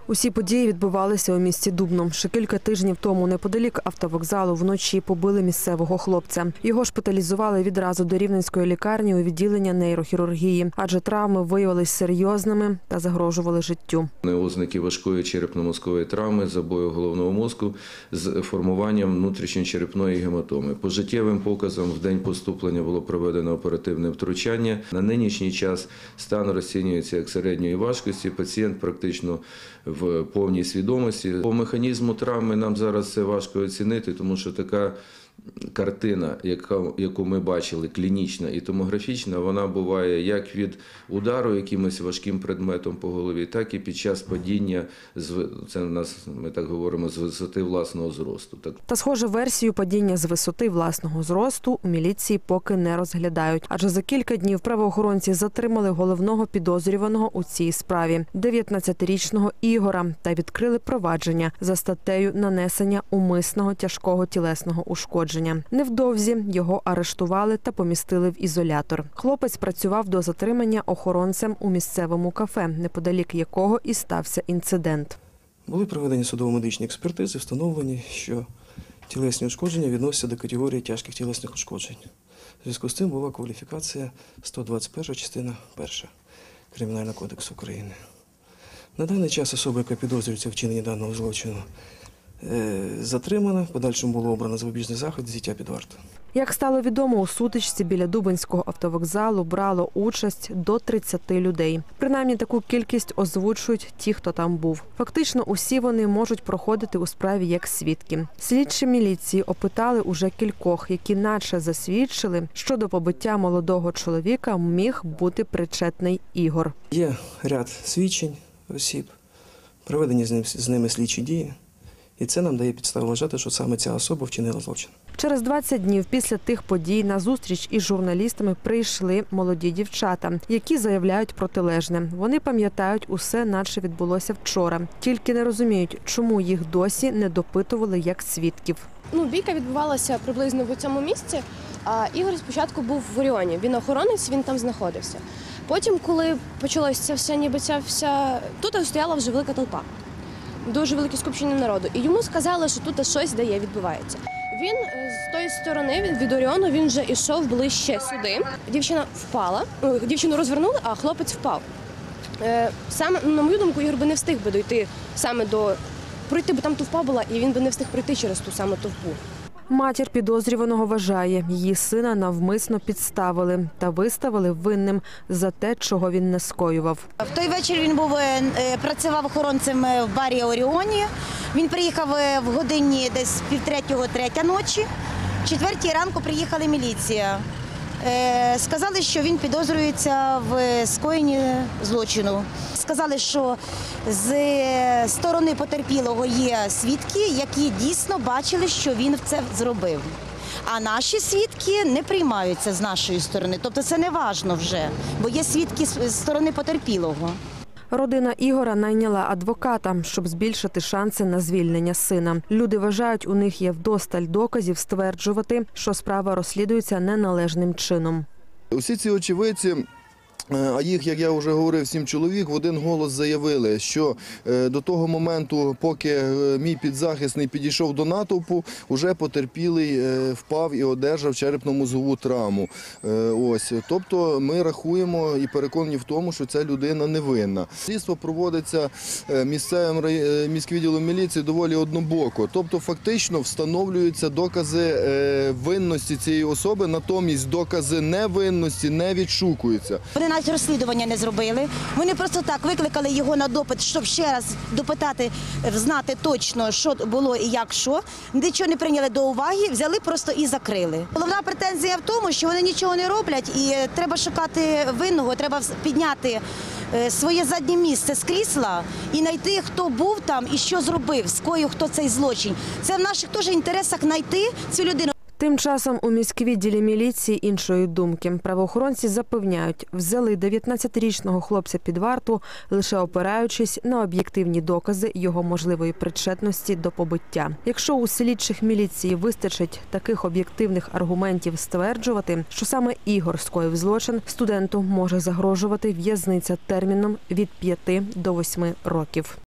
Усі події відбувалися у місті Дубно. Ще кілька тижнів тому неподалік автовокзалу вночі побили місцевого хлопця. Його шпиталізували відразу до Рівненської лікарні у відділення нейрохірургії, адже травми виявились серйозними та загрожували життю. Ознаки важкої черепно-мозкової травми, забою головного мозку з формуванням внутрішньочерепної гематоми. По життєвим показам в день поступлення було проведено оперативне втручання. На нинішній час стан розцінюється як середньої важкості. Пацієнт практично в повній свідомості. По механізму травми нам зараз це важко оцінити, тому що така картина, яку ми бачили, клінічна і томографічна, вона буває як від удару якимось важким предметом по голові, так і під час падіння, це у нас, ми так говоримо, з висоти власного зросту. Та схоже, версію падіння з висоти власного зросту у міліції поки не розглядають. Адже за кілька днів правоохоронці затримали головного підозрюваного у цій справі – 19-річного Ігора, та відкрили провадження за статтею нанесення умисного тяжкого тілесного ушкодження. Невдовзі його арештували та помістили в ізолятор. Хлопець працював до затримання охоронцем у місцевому кафе, неподалік якого і стався інцидент. Були проведені судово-медичні експертизи, встановлені, що тілесні ушкодження відносяться до категорії тяжких тілесних ушкоджень. У зв'язку з цим була кваліфікація 121 частина 1 Кримінального кодексу України. На даний час особа, яка підозрюється в вчиненні даного злочину, затримана, в подальшому було обрано запобіжний захід – взяття під варту. Як стало відомо, у сутичці біля Дубенського автовокзалу брало участь до 30 людей. Принаймні таку кількість озвучують ті, хто там був. Фактично усі вони можуть проходити у справі як свідки. Слідчі міліції опитали уже кількох, які наче засвідчили, що до побиття молодого чоловіка міг бути причетний Ігор. Є ряд свідчень осіб, проведені з ними слідчі дії. І це нам дає підставу вважати, що саме ця особа вчинила злочин. Через 20 днів після тих подій на зустріч із журналістами прийшли молоді дівчата, які заявляють протилежне. Вони пам'ятають усе, наче відбулося вчора. Тільки не розуміють, чому їх досі не допитували як свідків. Бійка відбувалася приблизно в цьому місці, а Ігор спочатку був в Оріоні. Він охоронець, він там знаходився. Потім, коли почалося тут стояла вже велика толпа. Дуже велике скупчення народу. І йому сказали, що тут щось відбувається. Він з тої сторони, від Оріону, він вже йшов ближче сюди. Дівчина впала, дівчину розвернули, а хлопець впав. Саме, на мою думку, Ігор би не встиг би дойти саме пройти, бо там товпа була, і він би не встиг пройти через ту саму товпу. Матір підозрюваного вважає, її сина навмисно підставили та виставили винним за те, чого він не скоював. В той вечір він працював охоронцем в барі «Оріоні». Він приїхав в годині десь 2:30-3 ночі. В 4 ранку приїхала міліція. Сказали, що він підозрюється в скоєнні злочину. Сказали, що з сторони потерпілого є свідки, які дійсно бачили, що він це зробив. А наші свідки не приймаються з нашої сторони. Тобто це не важливо вже, бо є свідки з сторони потерпілого. Родина Ігора найняла адвоката, щоб збільшити шанси на звільнення сина. Люди вважають, у них є вдосталь доказів стверджувати, що справа розслідується неналежним чином. Усі ці очевидці, а їх, як я вже говорив, 7 чоловік, в один голос заявили, що до того моменту, поки мій підзахисний підійшов до натовпу, уже потерпілий впав і одержав черепно-мозгову травму. Тобто ми рахуємо і переконані в тому, що ця людина невинна. Слідство проводиться місцевим міськвідділом міліції доволі однобоко. Тобто фактично встановлюються докази винності цієї особи, натомість докази невинності не відшукуються. Навіть розслідування не зробили. Вони просто так викликали його на допит, щоб ще раз допитати, знати точно, що було і як що. Нічого не прийняли до уваги, взяли просто і закрили. Головна претензія в тому, що вони нічого не роблять і треба шукати винного, треба підняти своє заднє місце з крісла і знайти, хто був там і що зробив, скоїв хто цей злочин. Це в наших теж інтересах знайти цю людину. Тим часом у міськвідділі міліції іншої думки. Правоохоронці запевняють, взяли 19-річного хлопця під варту, лише опираючись на об'єктивні докази його можливої причетності до побиття. Якщо у слідчих міліції вистачить таких об'єктивних аргументів стверджувати, що саме Ігор скоїв злочин, студенту може загрожувати в'язниця терміном від 5 до 8 років.